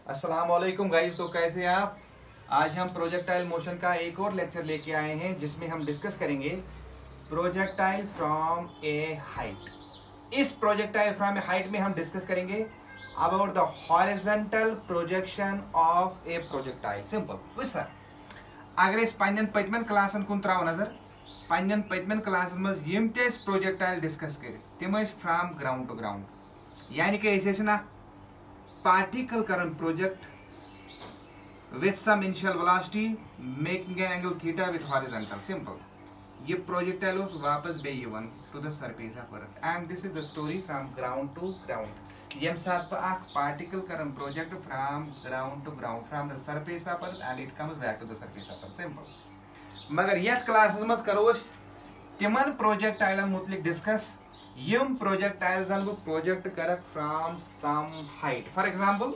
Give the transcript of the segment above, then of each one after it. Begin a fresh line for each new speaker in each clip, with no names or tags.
अस्सलाम वालेकुम गाइस। तो कैसे हैं आप? आज हम प्रोजेक्टाइल मोशन का एक और लेक्चर लेके आए हैं जिसमें हम डिस्कस करेंगे प्रोजेक्टाइल फ्रॉम ए हाइट। इस प्रोजेक्टाइल फ्रॉम ए हाइट में हम डिस्कस करेंगे about the horizontal projection of a projectile. Simple sir, अगर इस पन्नन पतमन क्लासन कुन त्राव नजर, पन्नन पतमन क्लासन मज यम ते प्रोजेक्टाइल डिस्कस कर तिम फ्रॉम ग्राउंड टू ग्राउंड, यानी कि ऐसे particle current project with some initial velocity making an angle theta with horizontal. Simple. ये projectile वापस बे यवन to the surface of earth, and this is the story from ground to ground. यम साथ पर आख particle current project from ground to ground, from the surface of earth and it comes back to the surface of earth. Simple. मगर यथ classes मज करो तिमन प्रोजेक्टाइलन मुतलिक डिस्कस यम प्रोजेक्टाइल्स बह प्रोजेक्ट कर from some height. For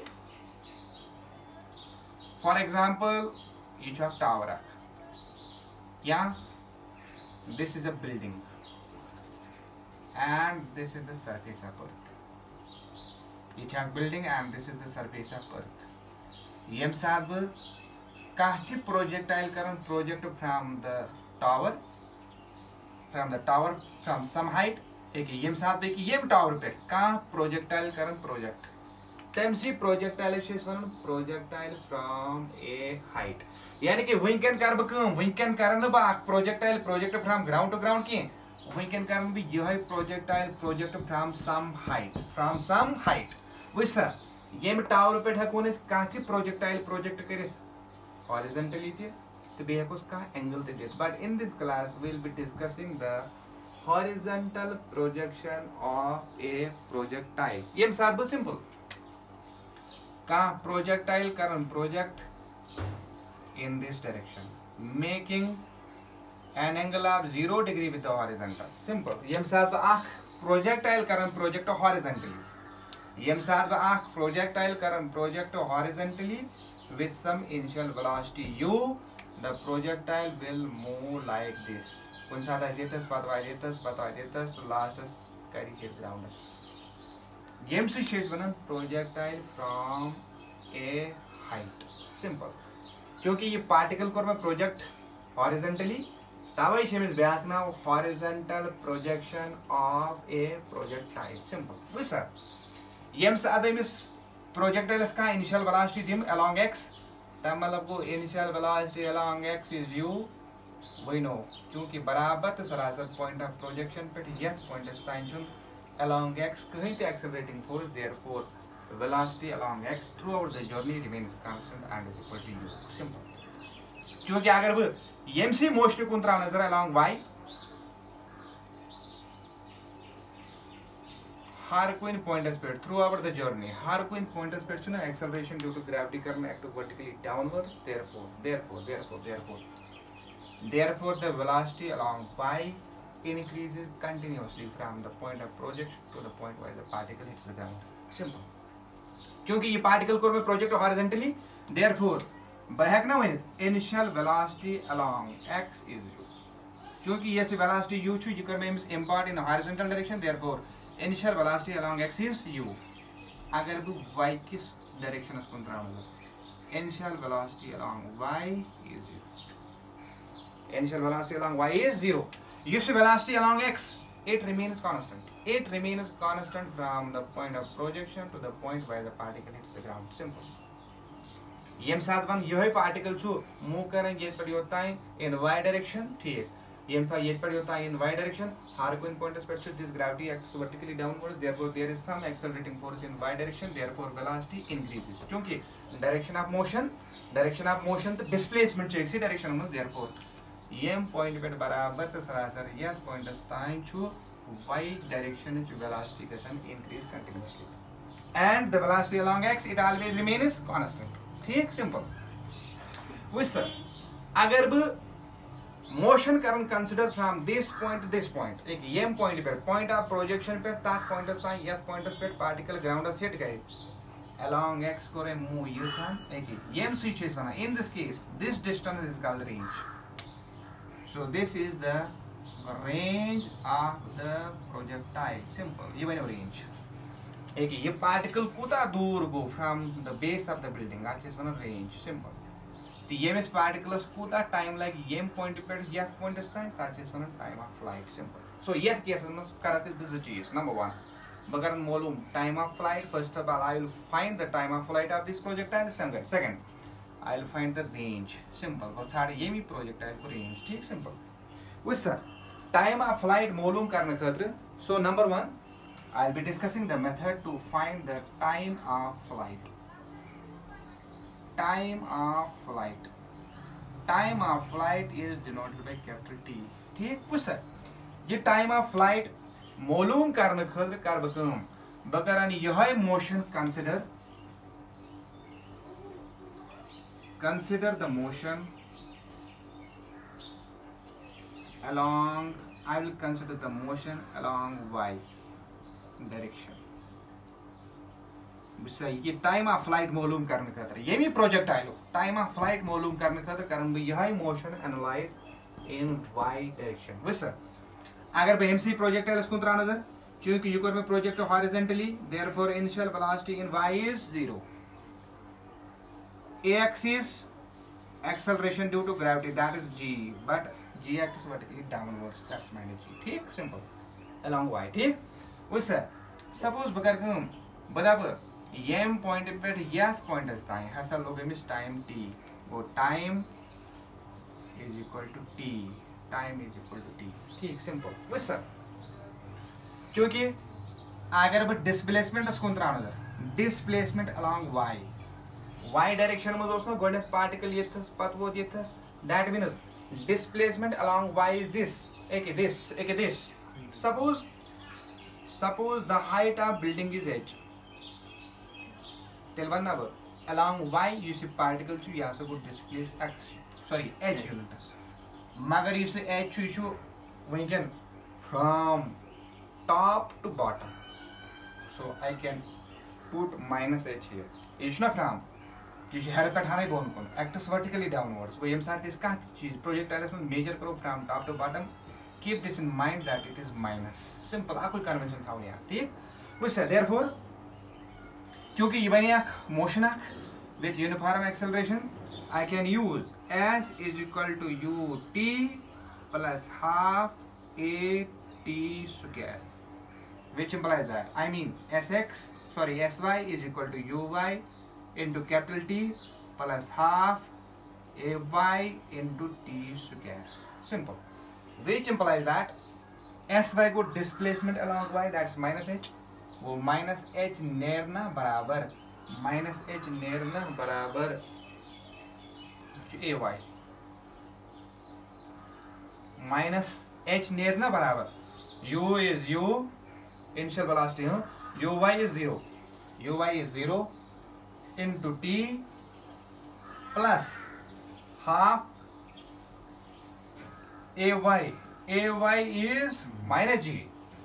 example यह टावर या this is a building and this is the surface of earth. यह building and this is the surface of earth. यम साथ बह कह प्रोजेक्टाइल कर project from the tower from some height यम साथ यम टावर पे प्रोजेक्टाइल कर प्रोजेक्ट तम सी प्रोजेक्टाइल वन प्रोजेक्टाइल फ्रॉम ए हाइट। यानी कि वनकन कर वनकन कर projectile project from ground to ground कह वनकन कर यह projectile project from some height. वुच सा यम टावर पे हेको कह प्रोजेक्टाइल प्रोजेक्ट कर हॉरिजॉन्टली तो बे हेकोस कह एंगल ते दित। But in this class we will be discussing the horizontal projection of a projectile। यम साथ बह सिंपल कह प्रोजेक्टाइल करन project in this direction making an angle of 0 degree with the horizontal। simple। यम साथ बह आख प्रोजेक्टाइल करन प्रोजेक्ट हॉरिजॉन्टली यम साथ बह आख प्रोजेक्टाइल करन project horizontally with some initial velocity u, the projectile will move like this। कुछ साथ ऐसे पत वायस तो लास्टस कर ग्राउंडस। यम वन projectile from a height. Simple. चूंकि ये पार्टिकल कोर में प्रोजेक्ट हॉरिजॉन्टली तवे ब्याक नाव horizontal projection of a projectile. Simple. बुझ सर यम साथ प्रोजेक्टाइलस का इनिशियल वेलोसिटी दिम along x, तब मतलब गो initial velocity along x is u। वही नो चूंकि बराबर तो सरासर पॉइंट ऑफ प्रोजेक्शन पे यथ पॉइंट ताइन along x कहीं ते accelerating force, therefore velocity along x throughout the journey remains constant and is equal to u। Simple. चूंकि अगर वो यमसी मोशन कुन त्राव नजर along y, हर कोई पॉइंटस पे थ्रू आवर द जर्नी हर कोई पॉइंटस पे एक्सेलरेशन ड्यू टू ग्रेविटी करना act vertically downwards. therefore the velocity along y increases continuously from the point of projection to the point where the particle hits the ground। simple। क्योंकि ये particle कोर में project horizontally therefore बहक ना वनित initial velocity along x is u। क्योंकि ये velocity u छु ये कर में impart in horizontal direction, therefore initial velocity along x is u। अगर बह y किस डायरेक्शन कुन त्राव initial velocity along y is 0। Initial velocity along y is 0। This velocity along x it remains constant। It remains constant from the point of projection to the point where the particle hits the ground। simple। यम साथ वन यह particle छु move करें ये पर होता है इन y डायरेक्शन। ठीक यम था ये पर होता है इन y डायरेक्शन हर कोई पॉइंट पे this gravity acts vertically downwards, therefore there is some accelerating force in y direction, therefore velocity increases. क्योंकि डायरेक्शन ऑफ मोशन तो डिस्प्लेसमेंट एक सी डायरेक्शन में, देयरफॉर यम पॉइंट पे बराबर तो सरासर यह पॉइंट ताइन छु y डायरेक्शन वेलोसिटी गसन increase continuously and the velocity along x it always remains constant. ठीक सिंपल। वुच सर अगर बह मोशन करन कंसिडर फ्रॉम दिस पॉइंट एक यम पॉइंट पे पॉइंट ऑफ प्रोजेक्शन पे तथ पॉइंटस ताइन यथ पॉइंटस पे पार्टिकल ग्राउंडस हिट गए along x कोरे मूव यूसान एक यम सी चीज बना। In this case this distance is called range. so this is the range of the projectile। simple। ये बनो रेंज। ये पार्टिकल कूता दूर गो from the base of the building अत वन रेंज सिंपल तो यमिस पार्टिकलस कूता टाइम लगे यम पॉइंट पे यथ पॉइंटस तान तथ वन time of flight simple so यथ केस मज कर दो चीज नंबर वन बह कर मालूम time of flight first of all I will find the time of flight of this projectile second I will find the range simple बह छाड़ यमी प्रोजेक्टाइल को रेंज ठीक सिंपल वो सर टाइम ऑफ फ्लाइट मालूम करने खतर so number one I'll be discussing the method to find the time of flight. Time of flight. Time of flight is denoted by capital T. ठीक कुछ sir ये time of flight मालूम करने खतर कर बह कर यह motion consider the motion along. I will consider the motion along y direction ये टाइम ऑफ फ्लाइट मालूम करने खतर यमी प्रोजेक्टाइल टाइम ऑफ फ्लाइट मालूम करने खतर कर यह motion analyse in y direction वो सर अगर बह एमसी प्रोजेक्टाइल कुन त्रा नजर चूंकि यह कर project horizontally therefore initial velocity in y is 0 ax is acceleration due to gravity that is g but g acts vertically downwards that's minus g ठीक simple along y ठीक वो सर सपोज बह कर बदब यम पॉइंट पे यथ पॉइंटस तान हसा लोग अमिस टाइम टी गो time is equal to t time is equal to t ठीक सिंपल वो सर चूंकि अगर बह डिस्प्लेसमेंट कुन त्रा नजर डिस्प्लेसमेंट अलॉन्ग वाई डायरेक्शन मज ना गोड पार्टिकल यथस पत वोत यथस that means displacement along y is this suppose the height of building is h tel vanna along y you see particle chu ya so go displace h units magar you see h chu when from top to bottom so I can put minus h here is not from you should her pat hanai bon kon acts vertically downwards wo yem sath is ka cheez projectile mein measure karo from top to bottom keep this in mind that it is minus simple कोई convention था यहाँ ठीक वो sir therefore चूंकि ये बने मोशन with uniform acceleration I can use s is equal to ut plus half at square which implies that I mean sy is equal to uy into capital T plus half ay into t square simple which implies that sy को displacement along y that's minus h वो minus h नेरना बराबर ay minus h नेरना बराबर u is u initial velocity uy is 0 into t plus half ay is minus g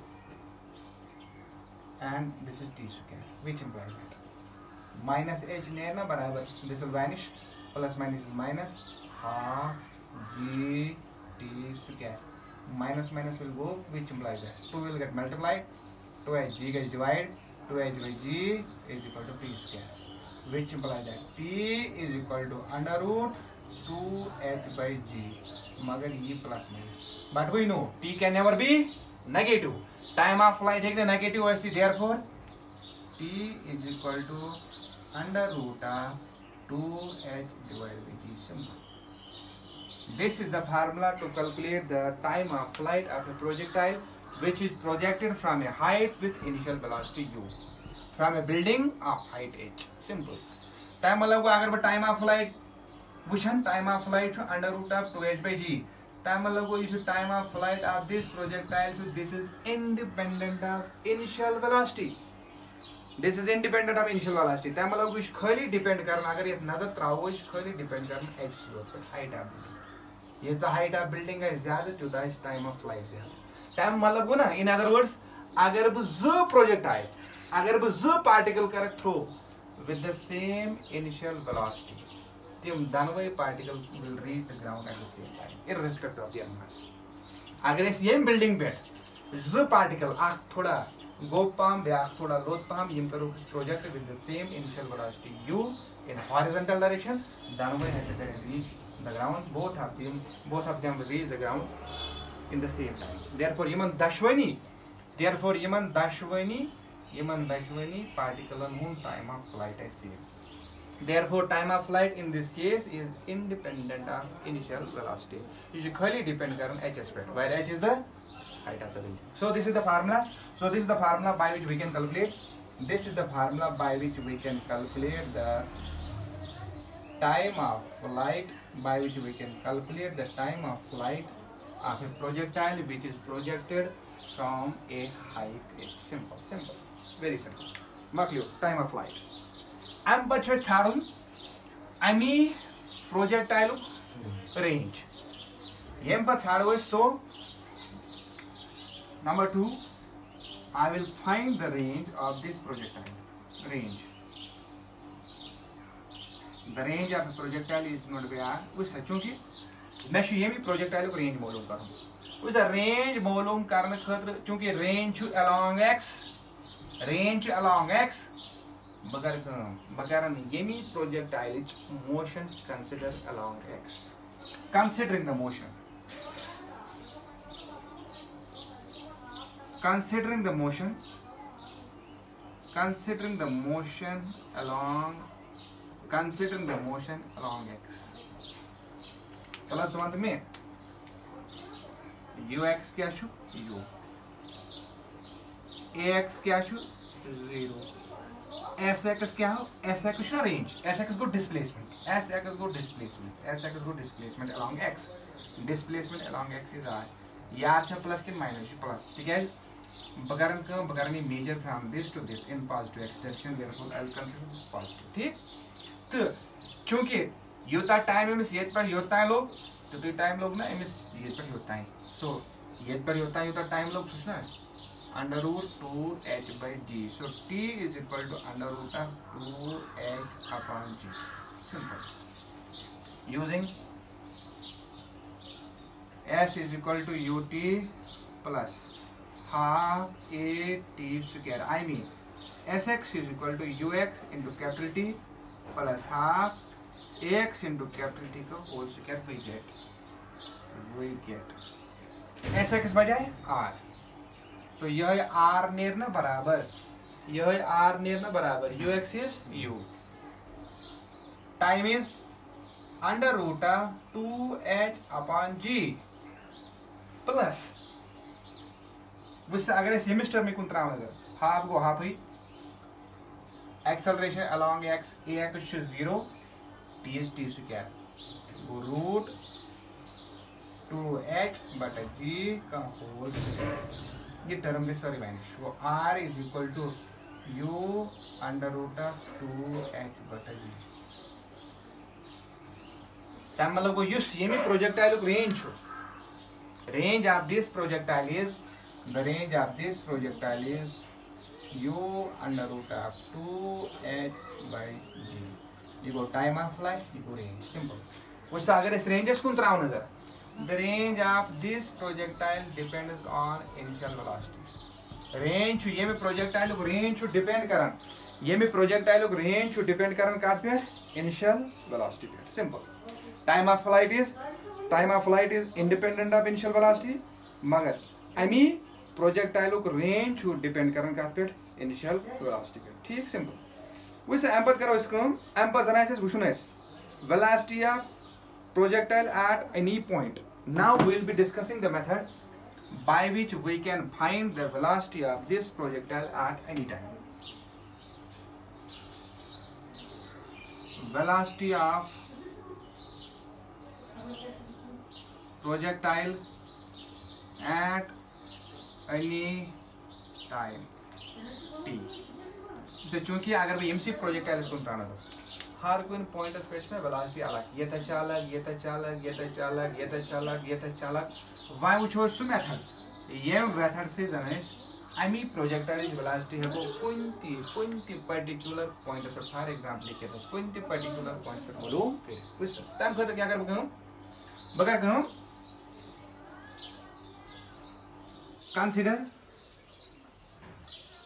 and this is t square which implies that minus h नेरना बराबर this will vanish plus minus is minus half g t square minus will go which implies that 2 will get multiplied 2h g gets divided 2h by g is equal to t square which implies that t is equal to under root 2h by g magar ye plus minus but we know t can never be negative time of flight है negative है therefore t is equal to under root of 2h divided by g simple this is the formula to calculate the time of flight of a projectile which is projected from a height with initial velocity u from a building of height h simple time मतलब अगर time of flight वुचन time of flight under root of 2h by g time मतलब को इस time of flight of this projectile so this is independent of initial velocity this is independent of initial velocity time मतलब को खाली depend करना अगर ये नजर त्रावो खाली डिपेंड करना h पे हाइट ऑफ बिल्डिंग ये हाइट ऑफ बिल्डिंग है ज्यादा तो इस टाइम ऑफ फ्लाइट ज्यादा टाइम मतलब को ना इन अदर वर्ड्स अगर ब ज प्रोजेक्टाइल अगर ब ज पार्टिकल कर throw with the same initial velocity them danway particle will reach the ground at the same time irrespective of their mass agar is yem building पे z particle थोड़ा गो पहम ब्या थोड़ा लोद पहम यम करो project with the same initial velocity u in horizontal direction, then we has to reach the ground. Both of them will reach the ground in the same time. Therefore yaman dashwani particle hun time of flight is same. Therefore time of flight in this case is independent of initial velocity. You should clearly depend on hs spread, where h is the height of the building. So this is the formula by which we can calculate the time of flight of a projectile which is projected from a height. Simple, very simple. Makliyo time of flight. Am pachhe chadun ami projectile range. Yem pat chadwe, so number 2, I will find the range of this projectile. The range of the projectile is not be r. उस चूंकि मैं yummy projectile को range मालूम करूँ. उस range मालूम करने खतर चूंकि range छु along x. बगर यमी projectile motion consider along x. Considering the motion along x. चला चुनते में ux क्या छु u, ax क्या छु 0, sx क्या हो, sx ना range, sx go displacement along x. Displacement along x is r. यार छ plus के minus plus. ठीक है. बगरन measure from this to this in positive x direction, therefore I will consider this positive. ठीक. तो चूंकि योता टाइम में येत पर योता है लोग, तो तो टाइम लोग ना एमएस येत पर योता है. सो येत पर योता है योता टाइम लोग सोचना है under root 2h/g. So t is equal to under root of 2h upon g. Simple. Using s is equal to ut plus half a t square. I mean sx is equal to ux into capital T plus half ax into capital T का whole square we get sx बजाय r. So यह r नेर ना बराबर ux is u. Time is under root of 2h upon g plus अगर semester में कुंतरा half गो half ही acceleration along x ax is 0, t is t square root 2h बटा g का होल स्क्वायर. ये टर्म के सारे वैनिश. वो r is equal to u under root of 2h बटा g. तब मतलब को युस ये में प्रोजेक्टाइल को रेंज हो. Range of this projectile is u under root of 2h by g. You go time of flight, you go range. Simple. उससे अगर इस ranges को उतराओ नजर. The range of this projectile depends on initial velocity. Range ये में projectile को range को depend करन. ये में projectile को range को depend करन काट पे initial velocity पे. Simple. Time of flight is independent of initial velocity. मगर अमी projectile को range को depend करन काट पे initial velocity पे. ठीक simple. वैसे एम्पथ करो इसको एम्पथ जना ऐसे वुशुन ऐस velocity of projectile at any point. Now we will be discussing the method by which we can find the velocity of this projectile at any time. Velocity of projectile at any time t. So चूंकि अगर मैं MC projectile इसको उठाना था हर कोई point of space में velocity अलग ये तचालक वाई वो सु मेथड ये मेथड से जनेस अमी प्रोजेक्टाइल वेलोसिटी है वो कोई particular point of for example लिखे तो कोई पर्टिकुलर पॉइंट पे बोलो फिर उस टाइम खतर क्या कर बगर कहूं consider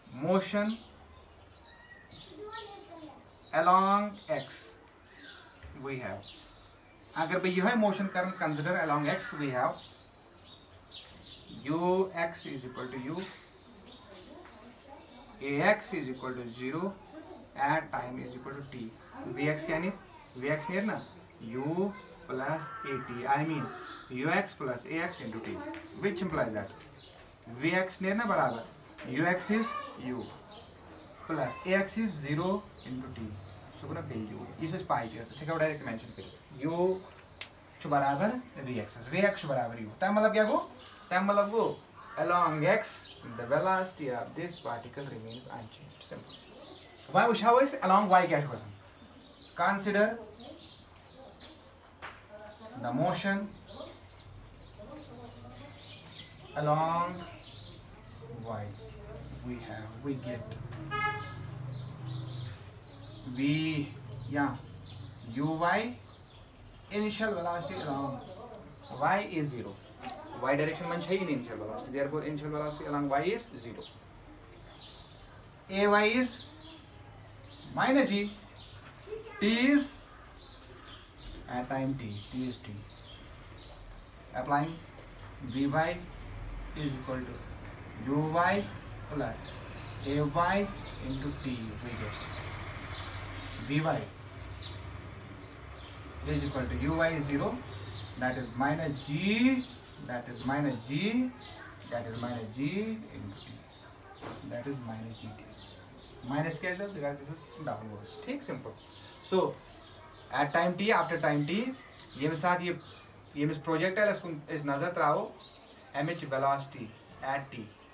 motion along x we have. अगर बे यह motion कर consider along x we have ux is equal to u, ax is equal to 0 at time is equal to t. vx क्या नहीं, vx नहीं है ना, u plus at, I mean ux plus ax into t, which implies that vx नहीं है ना बराबर ux is u plus ax is 0 into t. So gonna pay u. इस पाई थी ऐसे क्या डायरेक्ट मेंशन करें u च बराबर vx बराबर u. तब मतलब क्या को? तब मतलब वो along x the velocity of this particle remains unchanged. Simple. Why उछा हुआ इस along y क्या है? Consider the motion along y. We get uy initial velocity along y is 0. Y direction man चाहिए initial velocity. Therefore, initial velocity along y is 0. Ay is minus g. T is at time t. T is t. Applying vy is equal to uy plus ay into t. We get vy is equal to uy is 0. That is minus g. That is minus g. That is minus g into t. That is minus gt. Minus क्या है? Because this is downwards. ठीक, simple. So at time t, after time t, ये में साथ ये में projectile इस नजर तराओ mh velocity at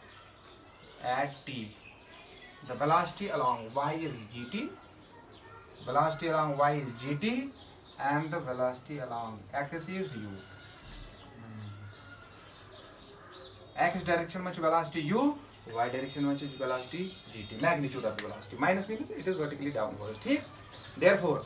t. The velocity along y is gt. Velocity along y is gt, and the velocity along x is u. X direction much velocity u, y direction much velocity gt. Magnitude of the velocity. Minus means it is vertically downwards. ठीक? Therefore,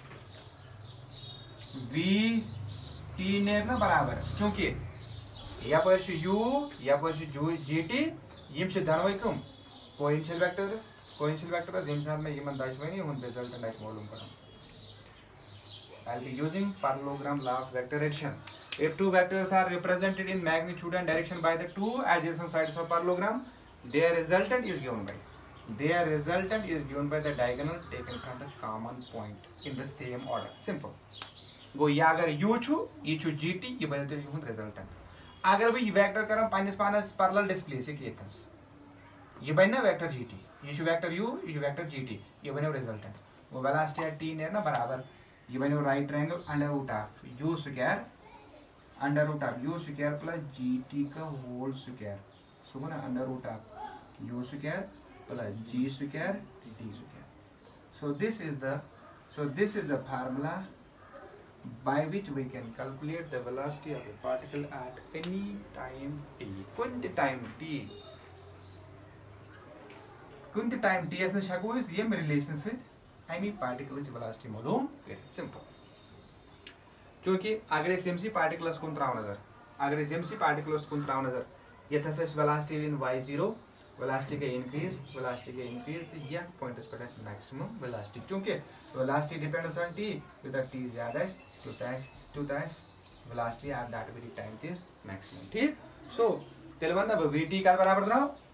v t ने ना बराबर क्योंकि या पर से u या पर से gt यम से दानवाई कम potential vectors यम साथ में यमन दाइश में नहीं उन result and दाइश मालूम करूँ. I'll be using parallelogram law of vector addition. If two vectors are represented in magnitude and direction by the two adjacent sides of parallelogram, their resultant is given by the diagonal taken from the common point in the same order. Simple. Go या अगर u छु ये छु gt ये बने तो ये हुन resultant. अगर भी vector करम पानिस पानस parallel display से किए थंस ये बने ना vector gt ये छु vector u ये छु vector gt ये बने resultant. वो velocity at t ने ना बराबर ये बने right triangle under root of u square plus gt का whole square. So ना under root of u square plus g square t square. So this is the formula by which we can calculate the velocity of a particle at any time t. कुंत time t ऐसे शक्को इस ये मेरे relation से any particle की velocity मालूम है. Simple. क्योंकि अगर इस MC particles को त्राव नजर ये था इस velocity in y0 velocity का increase तो यह point इस पर maximum velocity क्योंकि velocity depends on t तो that t ज़्यादा है two times velocity at that very time is maximum. ठीक. So तेलवंदा vt का बराबर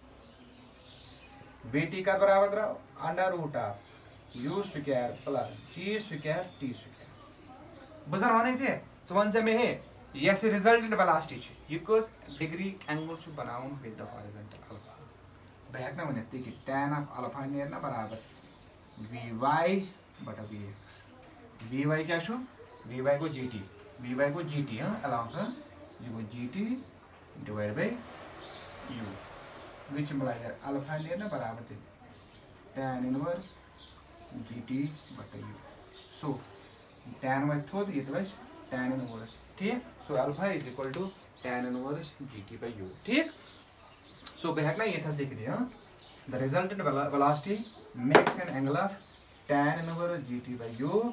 रहा under root of u square plus g square t square. बजर होने से वन से में है ये से resultant velocity है ये cos degree angle से बनाऊं with the horizontal alpha. बहक ना बने कि tan of alpha ने ना बराबर vy बटा vx. vy क्या शो? vy को gt हाँ along हाँ ये को gt divided by u which implies that alpha ने ना बराबर थे tan inverse gt बटा u. So tan y थोड़ ये तो बस tan inverse. ठीक. So alpha is equal to tan inverse gt by u. ठीक. So बहक ना ये था लिख दिया. The resultant velocity makes an angle of tan inverse gt by u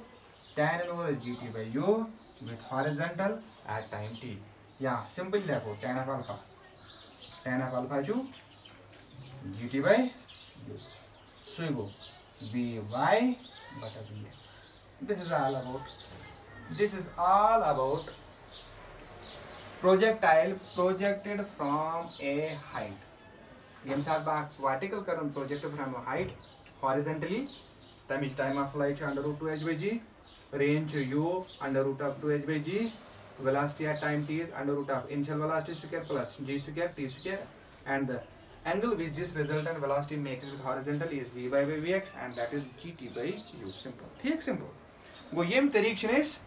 with horizontal at time t. Yeah, simple देखो tan of alpha जो gt by u. So go by bata bx. This is all about projectile projected from a height. Yem saat back vertical current projected from a height horizontally. Time of flight under root 2 h by g. Range u under root of 2 h by g. Velocity at time t is under root of initial velocity square plus g square t square, and the angle which this resultant velocity makes with horizontal is v by vx, and that is gt by u. Simple. ठीक simple. वो यम तरीक is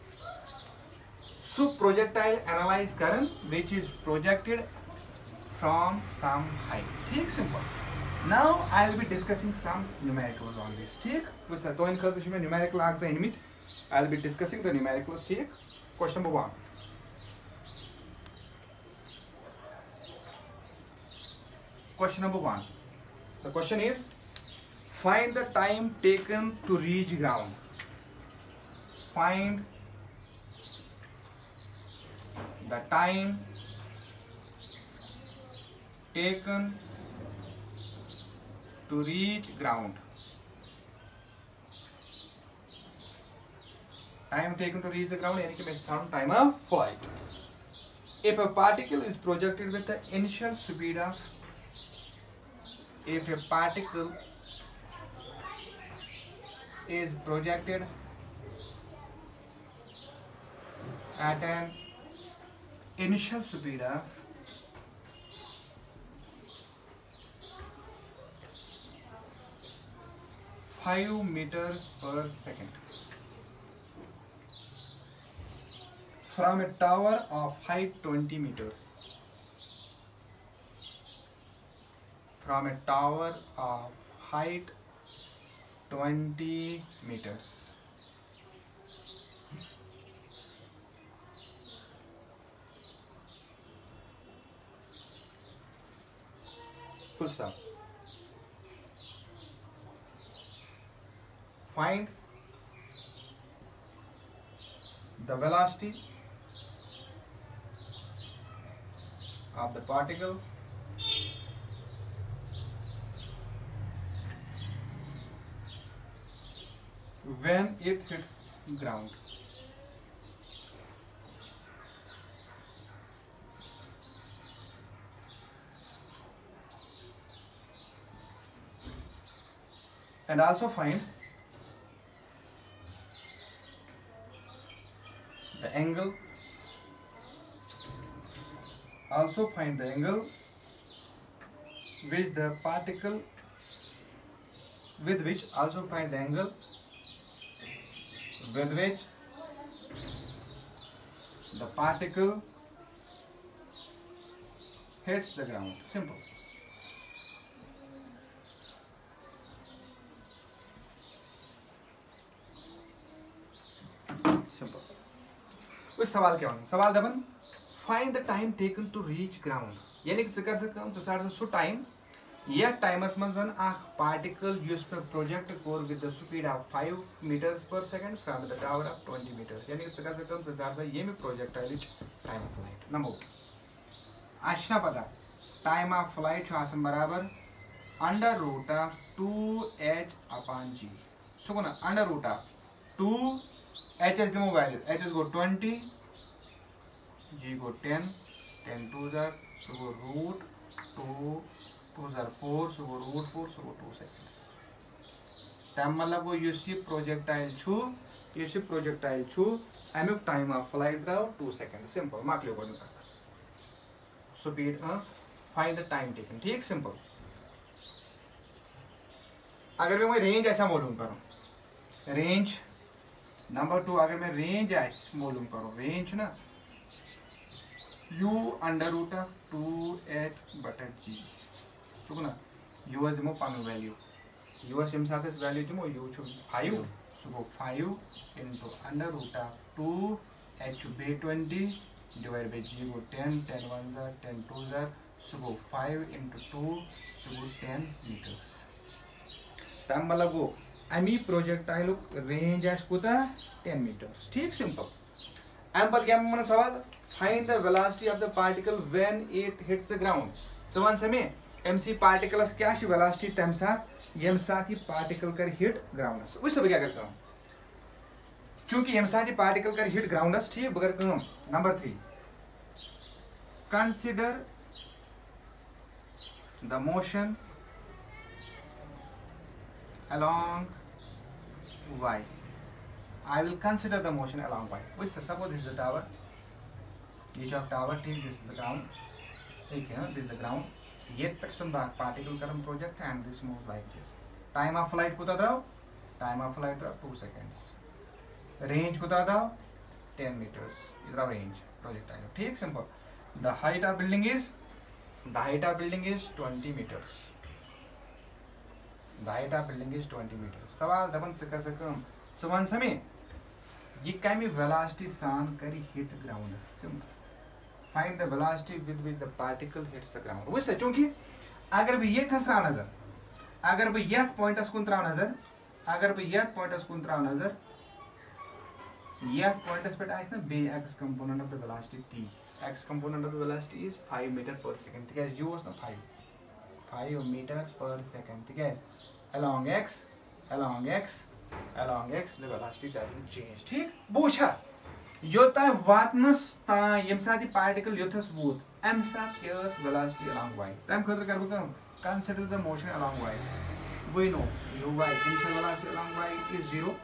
so projectile analyze current which is projected from some height. ठीक simple. Now I will be discussing some numericals on this. ठीक वैसा तो इन खबर में numerical आग से इनमित I will be discussing the numericals. ठीक question number 1. Question number 1. The question is, find the time taken to reach ground. Find the time taken to reach ground. Time taken to reach the ground, यानी कि some time of flight. If a particle is projected with the initial speed of, if a particle is projected at an initial speed of 5 meters per second from a tower of height 20 meters. From a tower of height 20 meters. Full stop. Find the velocity of the particle when it hits ground. And also find the angle. Also find the angle which the particle with which also find the angle with which the particle hits the ground. Simple. Simple. उस सवाल क्या होना? सवाल दबन find the time taken to reach ground. यानी कि कर सकते तो सारे सो टाइम या टाइमस मंजन आख पार्टिकल यूज पे प्रोजेक्ट कोर with the speed of 5 meters per second from the tower of 20 meters. यानी कि कर सकते तो सारे ये में projectile time of flight. Number 1 आशना पता टाइम ऑफ फ्लाइट जो आसन बराबर under root of 2h upon g. So ना under root of 2 h is the value. H is go 20, g go 10, 10 2s are, so go root 2, 2s are 4, so go root 4, so go 2 seconds. Time मतलब वो UC projectile छू, अमुक time of flight draw 2 seconds. Simple. Mark लो कोई नहीं. Speed find the time taken. ठीक simple. अगर मैं range ऐसा मालूम करूँ, range नंबर 2 अगर मैं रेंज मालूम करूँ, रेंज ना u under root of 2h बटा g. सुना यूएस दिमो पानु वैल्यू यूएस एम साथ इस वैल्यू दिमो u छु 5 सुगो 5 into under root of 2h by 20 divide by g को 10 10 1s are 10 2s are सुगो 5 इनटू 2 सुगो 10 meters. तब मतलब वो अमी प्रोजेक्टाइल रेंज आस कुता 10 meters. ठीक सिंपल. एम पर क्या मन सवाल find the velocity of the particle when it hits the ground. सवाल समय MC पार्टिकल्स क्या वेलोसिटी तम साथ यम साथ ये पार्टिकल कर हिट ग्राउंडस वुच बह क्या कर चूंकि यम साथ ये पार्टिकल कर हिट ग्राउंडस ठीक बह कर number 3 consider the motion along y. I will consider the motion along y. Which suppose this is the tower. This is tower. This is the ground. Okay, this is the ground. Yet person the particle current project and this moves like this. Time of flight kuta dao? Time of flight 2 seconds. Range kuta dao? 10 meters. Idra range projectile. ठीक simple. The height of building is 20 meters. The height of building is 20 meters. सवाल दबन सका सकम सवन समय ये कमी velocity सान करी hit ground simple. Find the velocity with which the particle hits the ground. वो सच चूंकि अगर भी ये थसरा नजर अगर भी यह पॉइंटस कुन त्रा नजर अगर भी यह पॉइंटस कुन त्रा नजर यह पॉइंटस पे आइस ना बे x component of the velocity t. X component of the velocity is 5 meter per second. तिकैज जो ओस ना 5 meter per second. Guys, along x the velocity doesn't change. ठीक बूछा योता वाटनस ता यम साथ पार्टिकल योथस वूत एम साथ केस velocity along y तम खतर कर बकम consider the motion along y. We know uy initial velocity along y is 0.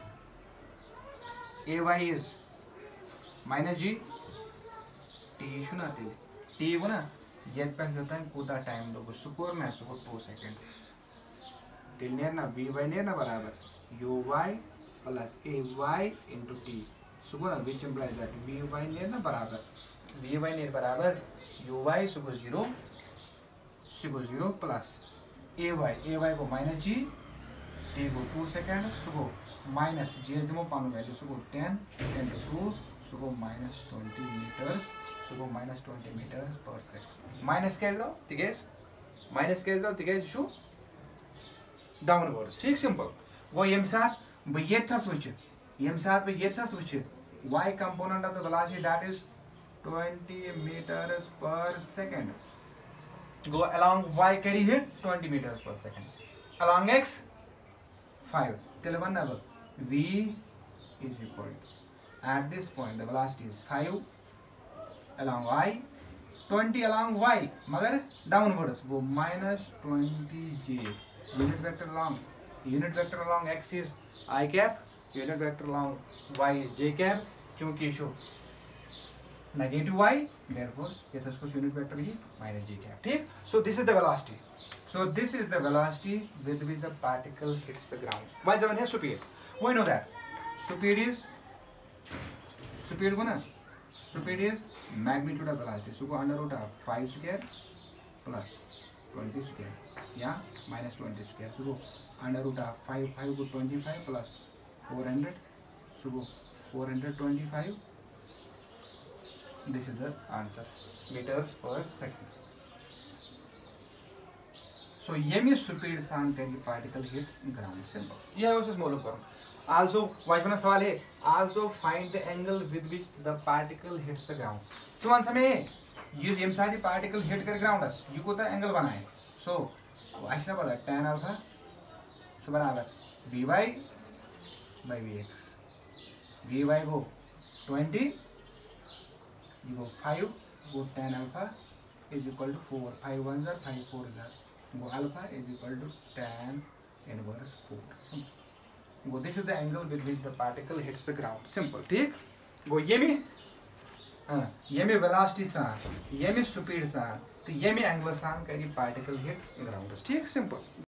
Ay is minus g. t शुना t बना यद पे होता है पूरा टाइम लोग सुकोर ना सुकोर 2 seconds दिल नेर ना vy नेर ना बराबर uy plus ay into t सुकोर ना which implies that vy नेर ना बराबर uy सुकोर 0 plus ay को minus g t को 2 seconds सुकोर minus g जमो पानो वैल्यू सुकोर 10 into 2 सुकोर minus 20 meters सुकोर minus 20 meters per second. Minus कैल दो तिकेज शू डाउनवर्ड्स ठीक सिंपल वो यम साथ बह यथस वुचित y component of the velocity that is 20 meters per second go along y carry hit 20 meters per second along x 5 till one level v is equal at this point the velocity is 5 along y 20 along y मगर downwards वो minus 20j unit vector along x is I cap unit vector along y is j cap चूंकि शो negative y therefore ये तो उसको unit vector ही minus j cap ठीक so this is the velocity with which the particle hits the ground why जब है speed we know that speed is magnitude of velocity so go under root of 5 square plus 20 square yeah minus 20 square so go under root of 5 go 25 plus 400 so go 425 this is the answer meters per second so yemi speed सान करी particle hit ground simple यह उसे मालूम करो also वाइफना सवाल है also find the angle with which the particle hits the ground समान समय ये यम साथ particle hit कर ground अस ये कोता angle बनाए so आशना पता tan alpha सो बराबर vy by vx vy go 20 you go 5 go tan alpha is equal to 4 5 1s are 5 4s are go alpha is equal to tan inverse 4 go this is the angle with which the particle hits the ground simple ठीक go ये में velocity सान ये में speed सान तो ये में angle सान करी particle hit ground ठीक simple